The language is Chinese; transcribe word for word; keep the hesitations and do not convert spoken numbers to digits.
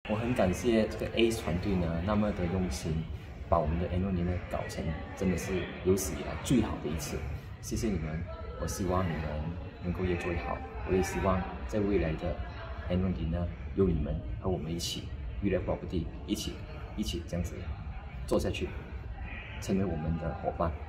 我很感谢这个 A C E 团队呢，那么的用心，把我们的 Annual Dinner 搞成真的是有史以来最好的一次。谢谢你们，我希望你们能够越做越好。我也希望在未来的 Annual Dinner 有你们和我们一起，娱乐 Property 一起一起这样子做下去，成为我们的伙伴。